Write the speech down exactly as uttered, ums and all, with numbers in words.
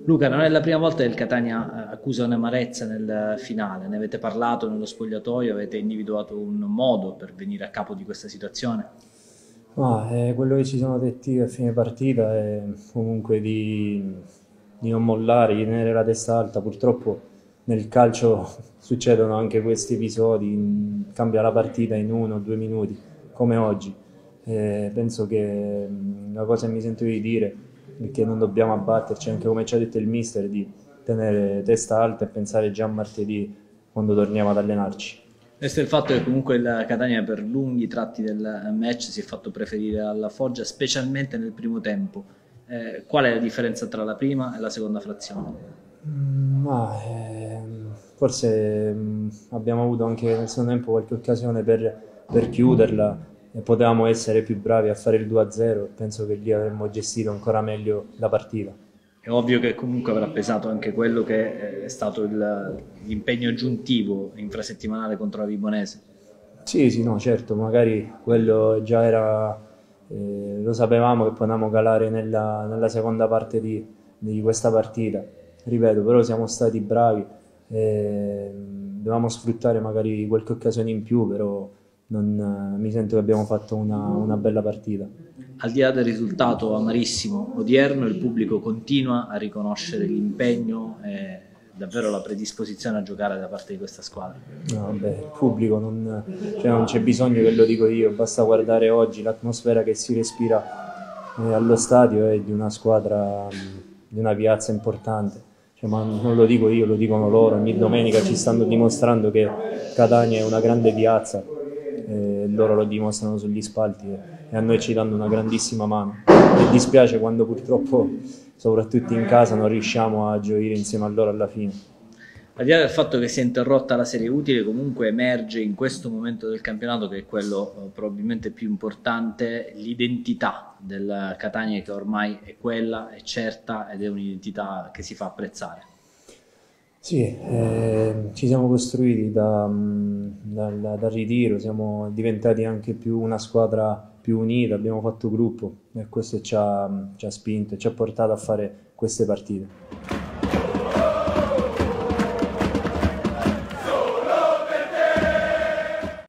Luca, non è la prima volta che il Catania eh, accusa un'amarezza nel finale, ne avete parlato nello spogliatoio, avete individuato un modo per venire a capo di questa situazione? Ma eh, quello che ci siamo detti a fine partita è comunque di, di non mollare, di tenere la testa alta. Purtroppo nel calcio succedono anche questi episodi, in- cambia la partita in uno o due minuti, come oggi. Eh, penso che mh, la cosa che mi sento di dire è che non dobbiamo abbatterci, anche come ci ha detto il mister, di tenere testa alta e pensare già a martedì quando torniamo ad allenarci. Questo è il fatto che comunque il Catania per lunghi tratti del match si è fatto preferire alla Foggia, specialmente nel primo tempo. Eh, qual è la differenza tra la prima e la seconda frazione? Mm, Ma ehm, forse mm, abbiamo avuto anche nel secondo tempo qualche occasione per, per chiuderla e potevamo essere più bravi a fare il due a zero. Penso che lì avremmo gestito ancora meglio la partita. È ovvio che comunque avrà pesato anche quello che è stato il- l'impegno aggiuntivo infrasettimanale contro la Vibonese. Sì, sì, no, certo, magari quello già era, eh, lo sapevamo che potevamo calare nella, nella seconda parte di, di questa partita. Ripeto, però siamo stati bravi, eh, dovevamo sfruttare magari qualche occasione in più, però non, eh, mi sento che abbiamo fatto una, una bella partita. Al di là del risultato amarissimo odierno, il pubblico continua a riconoscere l'impegno e davvero la predisposizione a giocare da parte di questa squadra. No, vabbè, il pubblico non, cioè non c'è bisogno che lo dico io, basta guardare oggi l'atmosfera che si respira eh, allo stadio è di una squadra, mh, di una piazza importante. Cioè, ma non lo dico io, lo dicono loro, ogni domenica ci stanno dimostrando che Catania è una grande piazza, e loro lo dimostrano sugli spalti e, e a noi ci danno una grandissima mano. Mi dispiace quando purtroppo, soprattutto in casa, non riusciamo a gioire insieme a loro alla fine. Al di là del fatto che sia interrotta la serie utile, comunque emerge in questo momento del campionato, che è quello eh, probabilmente più importante, l'identità del Catania, che ormai è quella, è certa ed è un'identità che si fa apprezzare. Sì, eh, ci siamo costruiti da, mh, dal, dal ritiro, siamo diventati anche più una squadra più unita, abbiamo fatto gruppo e questo ci ha, ci ha spinto e ci ha portato a fare queste partite.